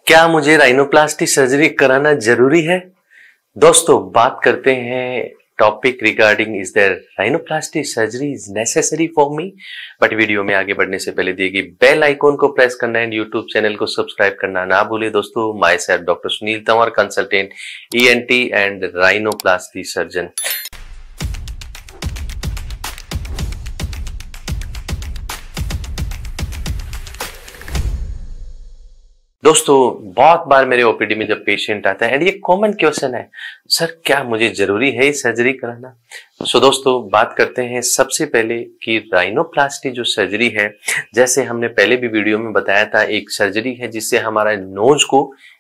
क्या मुझे rhinoplasty surgery कराना जरूरी है? दोस्तों बात करते हैं topic regarding is there rhinoplasty surgery is necessary for me. But video में आगे बढ़ने से पहले दिए गए बेल आइकॉन को प्रेस करना एंड यूट्यूब चैनल को सब्सक्राइब करना ना भूले। दोस्तों my self doctor Sunil Tanwar, consultant ENT and rhinoplasty surgeon. दोस्तों बहुत बार मेरे ओपीडी में जब पेशेंट आता है एंड ये कॉमन क्वेश्चन है, सर क्या मुझे जरूरी है सर्जरी कराना? सो दोस्तों बात करते हैं सबसे पहले कि राइनोप्लास्टी जो सर्जरी है, जैसे हमने पहले भी वीडियो में बताया था, एक सर्जरी है जिससे हमारा नोज को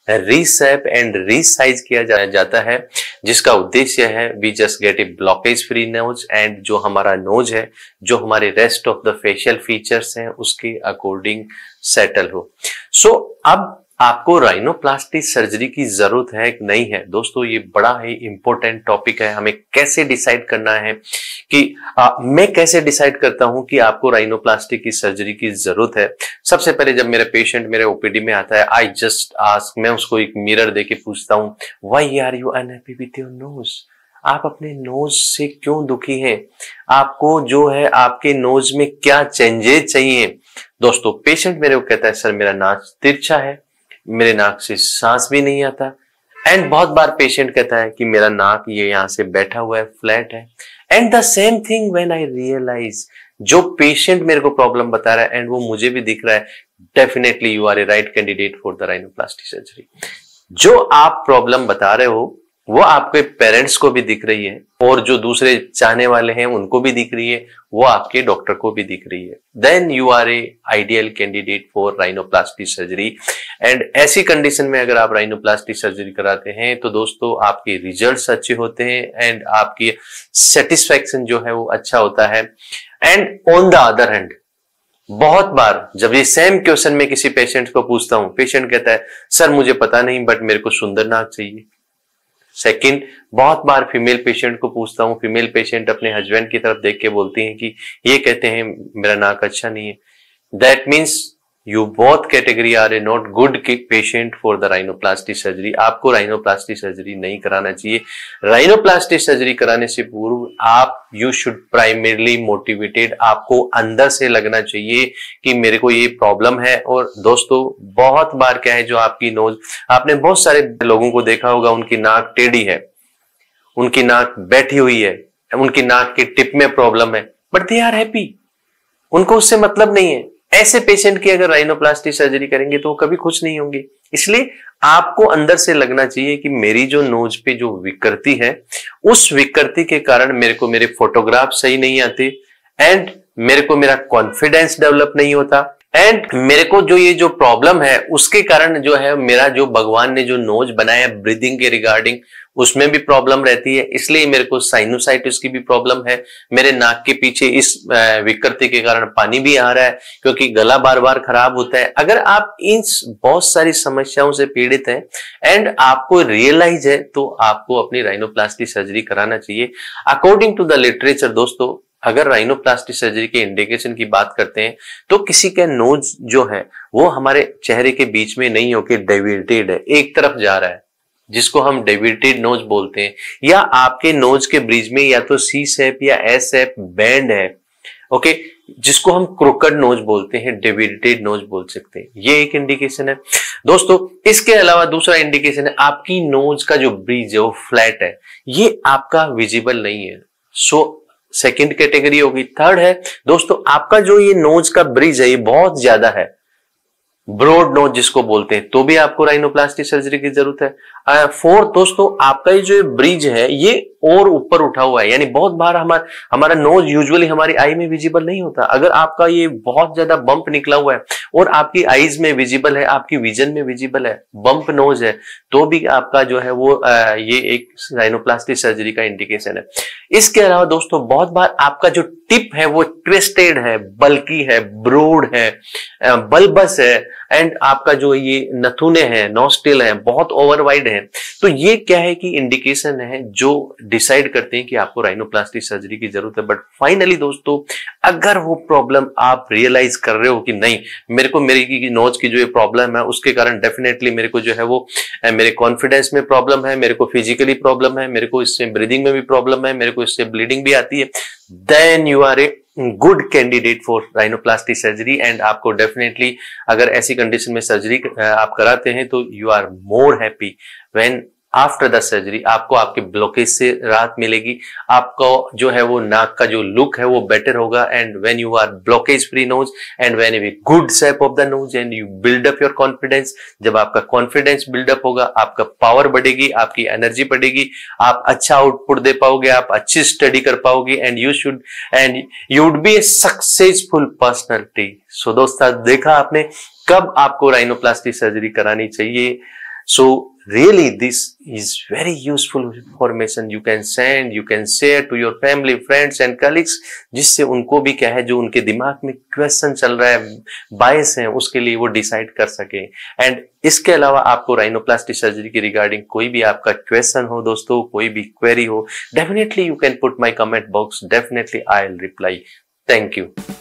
रीशेप एंड रीसाइज किया जाता है, जिसका उद्देश्य है we just get a blockage free nose and जो हमारा नोज है, जो हमारे rest of the facial features हैं उसके अकॉर्डिंग सेटल हो। सो अब आपको राइनोप्लास्टी सर्जरी की जरूरत है कि नहीं है? दोस्तों ये बड़ा ही इंपॉर्टेंट टॉपिक है। हमें कैसे डिसाइड करना है कि मैं कैसे डिसाइड करता हूं कि आपको राइनोप्लास्टी की सर्जरी की जरूरत है। सबसे पहले जब मेरा पेशेंट मेरे ओपीडी में आता है, आई जस्ट आस्क, मैं उसको एक मिरर देके पूछता हूं, why are you unhappy with your nose? आप अपने नोज से क्यों दुखी हैं? आपको जो है आपके नोज में क्या चेंजेस चाहिए? दोस्तों पेशेंट मेरे को कहता है, सर मेरा नाक तिरछा है, मेरे नाक से सांस भी नहीं आता। एंड बहुत बार पेशेंट कहता है कि मेरा नाक ये यहाँ से बैठा हुआ है, फ्लैट है। And the same thing when I realise, जो पेशेंट मेरे को प्रॉब्लम बता रहा है एंड वो मुझे भी दिख रहा है, definitely you are a right candidate for the rhinoplasty surgery. जो आप प्रॉब्लम बता रहे हो वो आपके पेरेंट्स को भी दिख रही है और जो दूसरे चाहने वाले हैं उनको भी दिख रही है, वो आपके डॉक्टर को भी दिख रही है, then you are a ideal candidate for rhinoplasty surgery. And ऐसी कंडीशन में अगर आप राइनोप्लास्टी सर्जरी कराते हैं तो दोस्तों आपके रिजल्ट्स अच्छे होते हैं एंड आपकी सेटिस्फैक्शन जो है वो अच्छा होता है। And on the other hand बहुत बार जब ये सेम क्वेश्चन में किसी पेशेंट को पूछता हूं, पेशेंट कहता है, सर मुझे पता नहीं बट मेरे को सुंदर नाक चाहिए। सेकंड, बहुत बार फीमेल पेशेंट को पूछता हूं, फीमेल पेशेंट अपने हस्बैंड की तरफ देख के बोलती हैं कि ये कहते हैं मेरा नाक अच्छा नहीं है। That means you both category are a not good patient for the rhinoplasty surgery. आपको राइनोप्लास्टी सर्जरी नहीं कराना चाहिए। राइनोप्लास्टी सर्जरी कराने से पूर्व आप यू शुड प्राइमरली मोटिवेटेड, आपको अंदर से लगना चाहिए कि मेरे को ये प्रॉब्लम है। और दोस्तों बहुत बार क्या है, जो आपकी नोज, आपने बहुत सारे लोगों को देखा होगा उनकी नाक टेढ़ी है, उनकी नाक बैठी हुई है, उनकी नाक के टिप में प्रॉब्लम है, बट दे आर हैप्पी, उनको उससे मतलब नहीं है। ऐसे पेशेंट की अगर राइनोप्लास्टी सर्जरी करेंगे तो वो कभी खुश नहीं होंगे। इसलिए आपको अंदर से लगना चाहिए कि मेरी जो नोज पे जो विकृति है, उस विकृति के कारण मेरे को मेरे फोटोग्राफ सही नहीं आते एंड मेरे को मेरा कॉन्फिडेंस डेवलप नहीं होता एंड मेरे को जो ये जो प्रॉब्लम है उसके कारण जो है मेरा जो भगवान ने जो नोज बनाया ब्रीदिंग के रिगार्डिंग, उसमें भी प्रॉब्लम रहती है। इसलिए मेरे को साइनोसाइटिस की भी प्रॉब्लम है। मेरे नाक के पीछे इस विकृति के कारण पानी भी आ रहा है क्योंकि गला बार बार खराब होता है। अगर आप इन बहुत सारी समस्याओं से पीड़ित हैं एंड आपको रियलाइज है तो आपको अपनी राइनोप्लास्टी सर्जरी कराना चाहिए। अकॉर्डिंग टू द लिटरेचर दोस्तों, अगर राइनोप्लास्टी सर्जरी के इंडिकेशन की बात करते हैं तो किसी का नोज जो है वो हमारे चेहरे के बीच में नहीं होके डेविएटेड है, एक तरफ जा रहा है, जिसको हम डेविएटेड नोज बोलते हैं, या आपके नोज के ब्रिज में या तो सी शेप या एस शेप बैंड है, ओके, जिसको हम क्रोकड नोज बोलते हैं, डेविएटेड नोज बोल सकते हैं। ये एक इंडिकेशन है दोस्तों। इसके अलावा दूसरा इंडिकेशन है आपकी नोज का जो ब्रिज है वो फ्लैट है, ये आपका विजिबल नहीं है। सो सेकंड कैटेगरी होगी। थर्ड है दोस्तों, आपका जो ये नोज का ब्रिज है ये बहुत ज्यादा है, ब्रॉड नोज जिसको बोलते हैं, तो भी आपको राइनोप्लास्टी सर्जरी की जरूरत है। फोर्थ दोस्तों, आपका ये जो ब्रिज है ये और ऊपर उठा हुआ है, यानी बहुत बार हमारा नोज यूजुअली हमारी आई में विजिबल नहीं होता। अगर आपका ये बहुत ज्यादा बम्प निकला हुआ है और आपकी आईज में विजिबल है, आपकी विजन में विजिबल है, बम्प नोज है, तो भी आपका जो है वो ये एक राइनोप्लास्टी सर्जरी का इंडिकेशन है। इसके अलावा दोस्तों बहुत बार आपका जो टिप है वो ट्विस्टेड है, बल्की है, ब्रॉड है, बल्बस है, एंड आपका जो ये नथुने हैं, नोस्टिल है, बहुत ओवर वाइड है, तो ये क्या है कि इंडिकेशन है जो डिसाइड करते हैं कि आपको राइनोप्लास्टी सर्जरी की जरूरत है। बट फाइनली दोस्तों, अगर वो प्रॉब्लम आप रियलाइज कर रहे हो कि नहीं, मेरे को मेरी नोज की जो ये प्रॉब्लम है उसके कारण डेफिनेटली मेरे को जो है वो मेरे कॉन्फिडेंस में प्रॉब्लम है, मेरे को फिजिकली प्रॉब्लम है, मेरे को इससे ब्रीदिंग में भी प्रॉब्लम है, मेरे को इससे ब्लीडिंग भी आती है, then you are a good candidate for rhinoplasty surgery. And आपको डेफिनेटली अगर ऐसी कंडीशन में सर्जरी आप कराते हैं तो you are more happy when after the surgery आपको आपके ब्लॉकेज से राहत मिलेगी, आपको जो है वो नाक का जो लुक है वो बेटर होगा। And when you are blockage free nose and when you good shape of the nose and you build up your confidence, जब आपका कॉन्फिडेंस बिल्डअप होगा, आपका पावर बढ़ेगी, आपकी एनर्जी बढ़ेगी, आप अच्छा आउटपुट दे पाओगे, आप अच्छी स्टडी कर पाओगे and you would be a successful personality. So दोस्तों, देखा आपने कब आपको राइनोप्लास्टी सर्जरी करानी चाहिए। So really this is very useful information you can send, you can share to your family, friends and colleagues, जिससे उनको भी क्या है, जो उनके दिमाग में क्वेश्चन चल रहा है, बायस है, उसके लिए वो डिसाइड कर सके। एंड इसके अलावा आपको राइनोप्लास्टी सर्जरी की रिगार्डिंग कोई भी आपका क्वेश्चन हो दोस्तों, कोई भी क्वेरी हो, definitely you can put my comment box, definitely I will reply. Thank you.